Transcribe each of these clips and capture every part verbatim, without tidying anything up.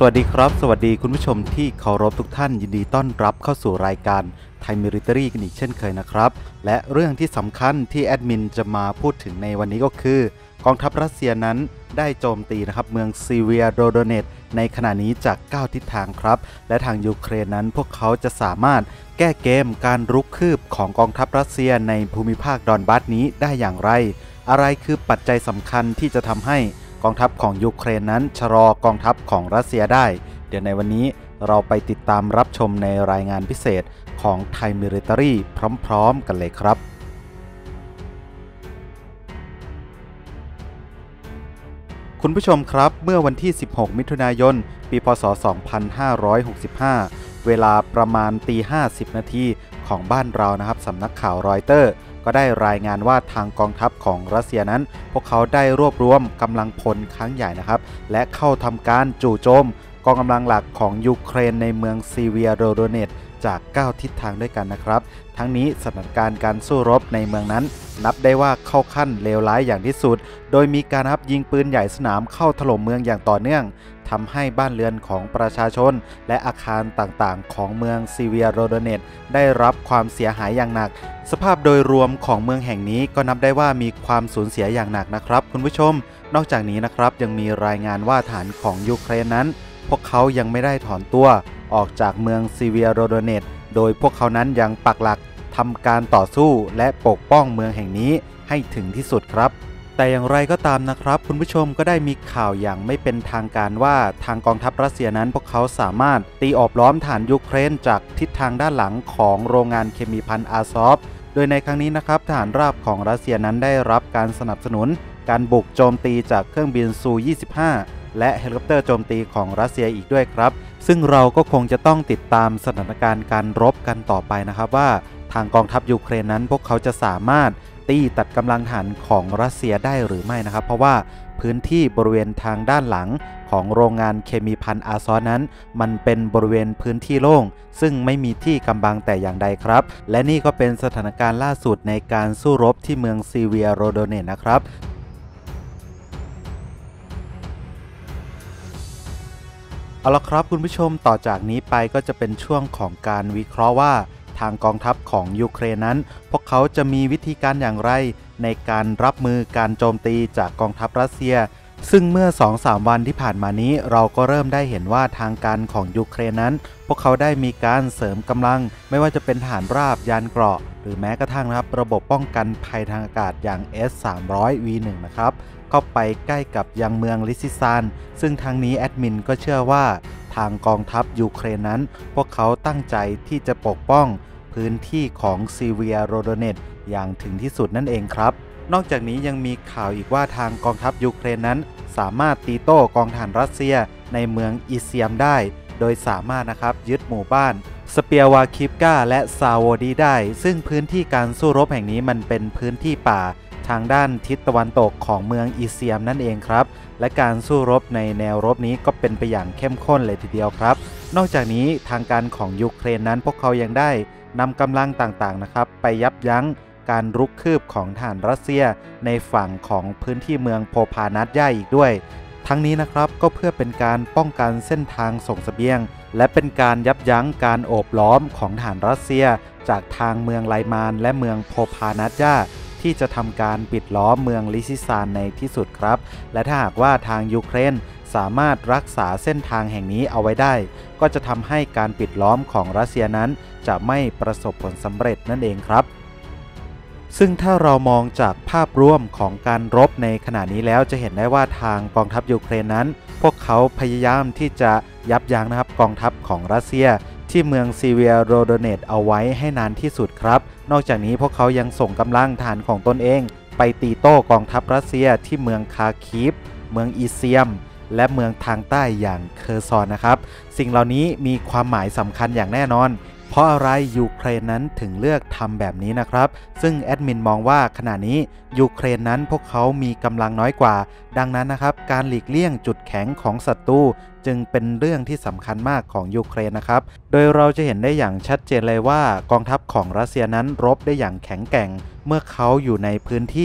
สวัสดีครับสวัสดีคุณผู้ชมที่เคารพทุกท่านยินดีต้อนรับเข้าสู่รายการไทยมิลิเตอรี่กันอีกเช่นเคยนะครับและเรื่องที่สำคัญที่แอดมินจะมาพูดถึงในวันนี้ก็คือกองทัพรัสเซียนั้นได้โจมตีนะครับเมืองซีเวียโรโดเนตในขณะนี้จากเก้าทิศทางครับและทางยูเครนนั้นพวกเขาจะสามารถแก้เกมการรุกคืบของกองทัพรัสเซียในภูมิภาคดอนบัสนี้ได้อย่างไรอะไรคือปัจจัยสำคัญที่จะทำให้กองทัพของยูเครนนั้นชะลอกองทัพของรัสเซียได้เดี๋ยวในวันนี้เราไปติดตามรับชมในรายงานพิเศษของไทยมิลิเตอรี่พร้อมๆกันเลยครับคุณผู้ชมครับเมื่อวันที่สิบหกมิถุนายนปีพ.ศ. สองพันห้าร้อยหกสิบห้าเวลาประมาณตีห้าสิบนาทีของบ้านเรานะครับสำนักข่าวรอยเตอร์ก็ได้รายงานว่าทางกองทัพของรัสเซียนั้นพวกเขาได้รวบรวมกำลังพลครั้งใหญ่นะครับและเข้าทำการจู่โจมกองกำลังหลักของยูเครนในเมืองซีเวียโรโดเนตจากเก้าทิศทางด้วยกันนะครับทั้งนี้สถานการณ์การสู้รบในเมืองนั้นนับได้ว่าเข้าขั้นเลวร้ายอย่างที่สุดโดยมีการนับยิงปืนใหญ่สนามเข้าถล่มเมืองอย่างต่อเนื่องทำให้บ้านเรือนของประชาชนและอาคารต่างๆของเมืองซีเวียโรโดเนตได้รับความเสียหายอย่างหนักสภาพโดยรวมของเมืองแห่งนี้ก็นับได้ว่ามีความสูญเสียอย่างหนักนะครับคุณผู้ชมนอกจากนี้นะครับยังมีรายงานว่าฐานของยูเครนนั้นพวกเขายังไม่ได้ถอนตัวออกจากเมืองซีเวียโรโดเนตโดยพวกเขานั้นยังปักหลักทำการต่อสู้และปกป้องเมืองแห่งนี้ให้ถึงที่สุดครับแต่อย่างไรก็ตามนะครับคุณผู้ชมก็ได้มีข่าวอย่างไม่เป็นทางการว่าทางกองทัพรัสเซียนั้นพวกเขาสามารถตีออบล้อมฐานยูเครนจากทิศทางด้านหลังของโรงงานเคมีภัณฑ์อาซอฟโดยในครั้งนี้นะครับทหารราบของรัสเซียนั้นได้รับการสนับสนุนการบุกโจมตีจากเครื่องบินซู ยี่สิบห้าและเฮลิคอปเตอร์โจมตีของรัสเซียอีกด้วยครับซึ่งเราก็คงจะต้องติดตามสถานการณ์การรบกันต่อไปนะครับว่าทางกองทัพยูเครนนั้นพวกเขาจะสามารถตีตัดกำลังทหารของรัสเซียได้หรือไม่นะครับเพราะว่าพื้นที่บริเวณทางด้านหลังของโรงงานเคมีภัณฑ์อาซอนั้นมันเป็นบริเวณพื้นที่โล่งซึ่งไม่มีที่กำบังแต่อย่างใดครับและนี่ก็เป็นสถานการณ์ล่าสุดในการสู้รบที่เมืองซีเวียโรโดเนตนะครับเอาละครับคุณผู้ชมต่อจากนี้ไปก็จะเป็นช่วงของการวิเคราะห์ว่าทางกองทัพของยูเครนนั้นพวกเขาจะมีวิธีการอย่างไรในการรับมือการโจมตีจากกองทัพรัสเซียซึ่งเมื่อ สองถึงสาม วันที่ผ่านมานี้เราก็เริ่มได้เห็นว่าทางการของยูเครนนั้นพวกเขาได้มีการเสริมกำลังไม่ว่าจะเป็นทหารราบยานเกราะหรือแม้กระทั่งนะครับระบบป้องกันภัยทางอากาศอย่าง เอส สามร้อย วี หนึ่ง นะครับเข้าไปใกล้กับยังเมืองลิซิซานซึ่งทางนี้แอดมินก็เชื่อว่าทางกองทัพยูเครนนั้นพวกเขาตั้งใจที่จะปกป้องพื้นที่ของซีเวียโรโดเนตอย่างถึงที่สุดนั่นเองครับนอกจากนี้ยังมีข่าวอีกว่าทางกองทัพยูเครนนั้นสามารถตีโต้กองทหารรัสเซียในเมืองอิเซียมได้โดยสามารถนะครับยึดหมู่บ้านสเปียวาคิฟกาและซาโวดีได้ซึ่งพื้นที่การสู้รบแห่งนี้มันเป็นพื้นที่ป่าทางด้านทิศตะวันตกของเมืองอิเซียมนั่นเองครับและการสู้รบในแนวรบนี้ก็เป็นไปอย่างเข้มข้นเลยทีเดียวครับนอกจากนี้ทางการของยูเครนนั้นพวกเขายังได้นำกำลังต่างๆนะครับไปยับยั้งการรุกคืบของทหารรัสเซียในฝั่งของพื้นที่เมืองโพพานัสย่าอีกด้วยทั้งนี้นะครับก็เพื่อเป็นการป้องกันเส้นทางส่งเสบียงและเป็นการยับยั้งการโอบล้อมของทหารรัสเซียจากทางเมืองไลมานและเมืองโพพานัสย่าที่จะทำการปิดล้อมเมืองลิซิซานในที่สุดครับและถ้าหากว่าทางยูเครนสามารถรักษาเส้นทางแห่งนี้เอาไว้ได้ก็จะทำให้การปิดล้อมของรัสเซียนั้นจะไม่ประสบผลสำเร็จนั่นเองครับซึ่งถ้าเรามองจากภาพรวมของการรบในขณะนี้แล้วจะเห็นได้ว่าทางกองทัพยูเครนนั้นพวกเขาพยายามที่จะยับยั้งนะครับกองทัพของรัสเซียที่เมืองซีเวียโรโดเนตเอาไว้ให้นานที่สุดครับนอกจากนี้พวกเขายังส่งกำลังทหารของตนเองไปตีโต้กองทัพรัสเซียที่เมืองคาคีฟเมืองอิเซียมและเมืองทางใต้อย่างเคอร์ซอนนะครับสิ่งเหล่านี้มีความหมายสำคัญอย่างแน่นอนเพราะอะไรยูเครนนั้นถึงเลือกทำแบบนี้นะครับซึ่งแอดมินมองว่าขณะนี้ยูเครนนั้นพวกเขามีกำลังน้อยกว่าดังนั้นนะครับการหลีกเลี่ยงจุดแข็งของศัตรูจึงเป็นเรื่องที่สำคัญมากของยูเครนนะครับโดยเราจะเห็นได้อย่างชัดเจนเลยว่ากองทัพของรัสเซียนั้นรบได้อย่างแข็งแกร่งเมื่อเขาอยู่ในพื้นที่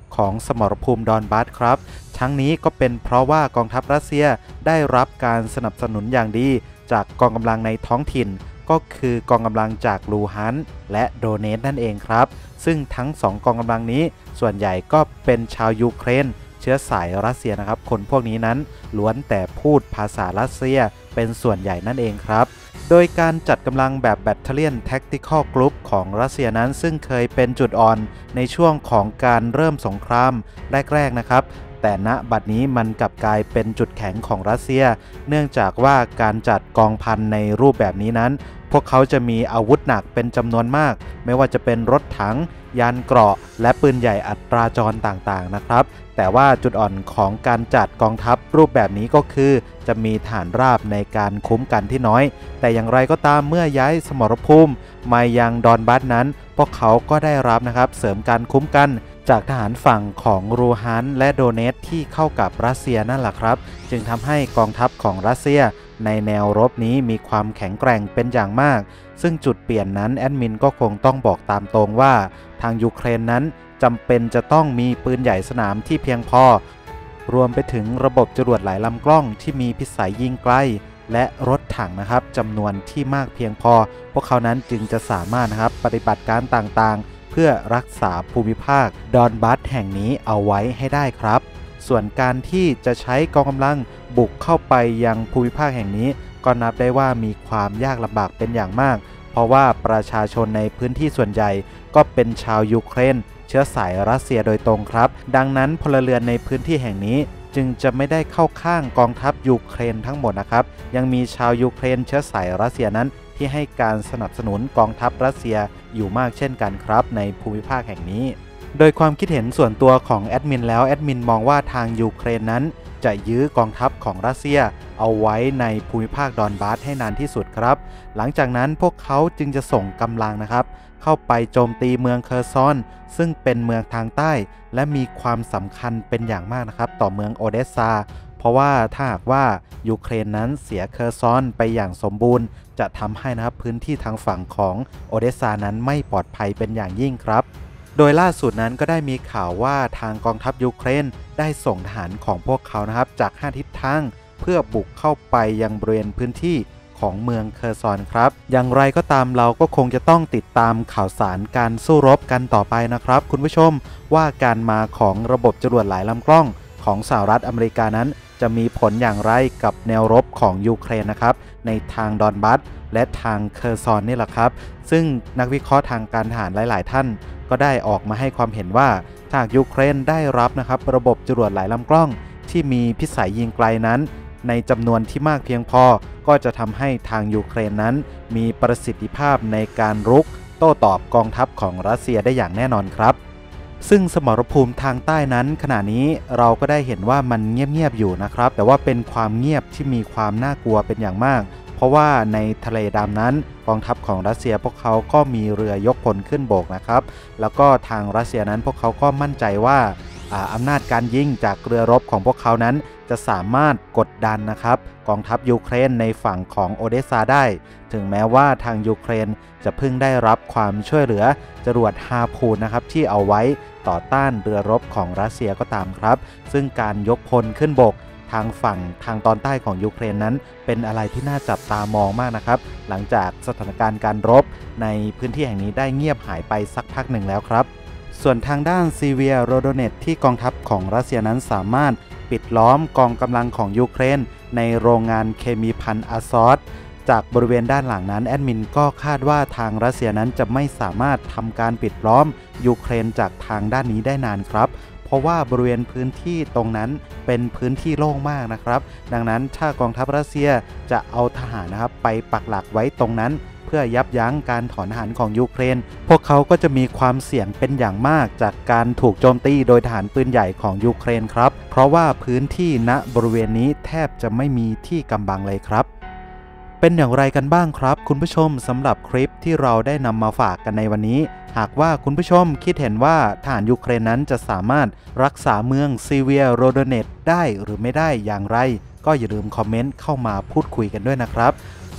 ของสมรภูมิดอนบัสครับทั้งนี้ก็เป็นเพราะว่ากองทัพรัสเซียได้รับการสนับสนุนอย่างดีจากกองกำลังในท้องถิ่นก็คือกองกำลังจากลูฮันและโดเนตนั่นเองครับซึ่งทั้งสองกองกำลังนี้ส่วนใหญ่ก็เป็นชาวยูเครนเชื้อสายรัสเซียนะครับคนพวกนี้นั้นล้วนแต่พูดภาษารัสเซียเป็นส่วนใหญ่นั่นเองครับโดยการจัดกำลังแบบแบตเทเลียนแท็กติคอลกรุ๊ปของรัสเซียนั้นซึ่งเคยเป็นจุดอ่อนในช่วงของการเริ่มสงครามแรกๆนะครับแต่ณบัดนี้มันกลับกลายเป็นจุดแข็งของรัสเซียเนื่องจากว่าการจัดกองพันในรูปแบบนี้นั้นพวกเขาจะมีอาวุธหนักเป็นจำนวนมากไม่ว่าจะเป็นรถถังยานเกราะและปืนใหญ่อัตราจรต่างๆนะครับแต่ว่าจุดอ่อนของการจัดกองทัพรูปแบบนี้ก็คือจะมีฐานราบในการคุ้มกันที่น้อยแต่อย่างไรก็ตามเมื่อย้ายสมรภูมิมายังดอนบัสนั้นพวกเขาก็ได้รับนะครับเสริมการคุ้มกันจากทหารฝั่งของลูฮันและโดเนตที่เข้ากับรัสเซียนั่นแหละครับจึงทำให้กองทัพของรัสเซียในแนวรบนี้มีความแข็งแกร่งเป็นอย่างมากซึ่งจุดเปลี่ยนนั้นแอดมินก็คงต้องบอกตามตรงว่าทางยูเครนนั้นจำเป็นจะต้องมีปืนใหญ่สนามที่เพียงพอรวมไปถึงระบบจรวดหลายลำกล้องที่มีพิสัยยิงไกลและรถถังนะครับจำนวนที่มากเพียงพอพวกเขานั้นจึงจะสามารถนะครับปฏิบัติการต่างๆเพื่อรักษาภูมิภาคดอนบัสแห่งนี้เอาไว้ให้ได้ครับส่วนการที่จะใช้กองกำลังบุกเข้าไปยังภูมิภาคแห่งนี้ก็นับได้ว่ามีความยากลำบากเป็นอย่างมากเพราะว่าประชาชนในพื้นที่ส่วนใหญ่ก็เป็นชาวยูเครนเชื้อสายรัสเซียโดยตรงครับดังนั้นพลเรือนในพื้นที่แห่งนี้จึงจะไม่ได้เข้าข้างกองทัพยูเครนทั้งหมดนะครับยังมีชาวยูเครนเชื้อสายรัสเซียนั้นที่ให้การสนับสนุนกองทัพรัสเซียอยู่มากเช่นกันครับในภูมิภาคแห่งนี้โดยความคิดเห็นส่วนตัวของแอดมินแล้วแอดมินมองว่าทางยูเครนนั้นจะยื้อกองทัพของรัสเซียเอาไว้ในภูมิภาคดอนบัสให้นานที่สุดครับหลังจากนั้นพวกเขาจึงจะส่งกำลังนะครับเข้าไปโจมตีเมืองเคอร์ซอนซึ่งเป็นเมืองทางใต้และมีความสำคัญเป็นอย่างมากนะครับต่อเมืองโอเดสซาเพราะว่าถ้าหากว่ายูเครนนั้นเสียเคอร์ซอนไปอย่างสมบูรณ์จะทำให้นะครับพื้นที่ทางฝั่งของโอเดสซานั้นไม่ปลอดภัยเป็นอย่างยิ่งครับโดยล่าสุดนั้นก็ได้มีข่าวว่าทางกองทัพยูเครนได้ส่งทหารของพวกเขานะครับจากห้าทิศทางเพื่อบุกเข้าไปยังบริเวณพื้นที่ของเมืองเคอร์ซอนครับอย่างไรก็ตามเราก็คงจะต้องติดตามข่าวสารการสู้รบกันต่อไปนะครับคุณผู้ชมว่าการมาของระบบจรวดหลายลำกล้องของสหรัฐอเมริกานั้นจะมีผลอย่างไรกับแนวรบของยูเครนนะครับในทางดอนบัสและทางเคอร์ซอนนี่แหละครับซึ่งนักวิเคราะห์ทางการทหารหลายๆท่านก็ได้ออกมาให้ความเห็นว่าหากยูเครนได้รับนะครับระบบจรวดหลายลำกล้องที่มีพิสัยยิงไกลนั้นในจำนวนที่มากเพียงพอก็จะทำให้ทางยูเครนนั้นมีประสิทธิภาพในการรุกโต้ตอบกองทัพของรัสเซียได้อย่างแน่นอนครับซึ่งสมรภูมิทางใต้นั้นขณะนี้เราก็ได้เห็นว่ามันเงียบๆอยู่นะครับแต่ว่าเป็นความเงียบที่มีความน่ากลัวเป็นอย่างมากเพราะว่าในทะเลดำนั้นกองทัพของรัสเซียพวกเขาก็มีเรือยกพลขึ้นบกนะครับแล้วก็ทางรัสเซียนั้นพวกเขาก็มั่นใจว่าอำนาจการยิงจากเรือรบของพวกเขานั้นจะสามารถกดดันนะครับกองทัพยูเครนในฝั่งของโอเดสซาได้ถึงแม้ว่าทางยูเครนจะเพิ่งได้รับความช่วยเหลือจรวดฮาพูนนะครับที่เอาไว้ต่อต้านเรือรบของรัสเซียก็ตามครับซึ่งการยกพลขึ้นบกทางฝั่งทางตอนใต้ของยูเครนนั้นเป็นอะไรที่น่าจับตามองมากนะครับหลังจากสถานการณ์การรบในพื้นที่แห่งนี้ได้เงียบหายไปสักพักหนึ่งแล้วครับส่วนทางด้านซีเวียโรโดเนตที่กองทัพของรัสเซียนั้นสามารถปิดล้อมกองกำลังของยูเครนในโรงงานเคมีภัณฑ์อาซอสจากบริเวณด้านหลังนั้นแอดมินก็คาดว่าทางรัสเซียนั้นจะไม่สามารถทำการปิดล้อมยูเครนจากทางด้านนี้ได้นานครับเพราะว่าบริเวณพื้นที่ตรงนั้นเป็นพื้นที่โล่งมากนะครับดังนั้นถ้ากองทัพรัสเซียจะเอาทหารนะครับไปปักหลักไว้ตรงนั้นเพื่อยับยั้งการถอนทหารของยูเครนพวกเขาก็จะมีความเสี่ยงเป็นอย่างมากจากการถูกโจมตีโดยทหารปืนใหญ่ของยูเครนครับเพราะว่าพื้นที่ณบริเวณนี้แทบจะไม่มีที่กำบังเลยครับเป็นอย่างไรกันบ้างครับคุณผู้ชมสำหรับคลิปที่เราได้นำมาฝากกันในวันนี้หากว่าคุณผู้ชมคิดเห็นว่าทหารยูเครนนั้นจะสามารถรักษาเมืองซีเวียโรโดเนตได้หรือไม่ได้อย่างไรก็อย่าลืมคอมเมนต์เข้ามาพูดคุยกันด้วยนะครับ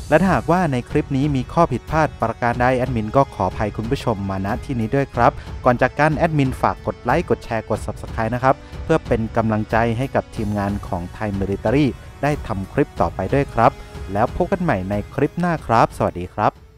และถ้าหากว่าในคลิปนี้มีข้อผิดพลาดประการใดแอดมินก็ขออภัยคุณผู้ชมมาณที่นี้ด้วยครับก่อนจากกันแอดมินฝากกดไลค์กดแชร์กด ซับสไครบ์ นะครับเพื่อเป็นกำลังใจให้กับทีมงานของ Thai Military ได้ทำคลิปต่อไปด้วยครับแล้วพบกันใหม่ในคลิปหน้าครับสวัสดีครับ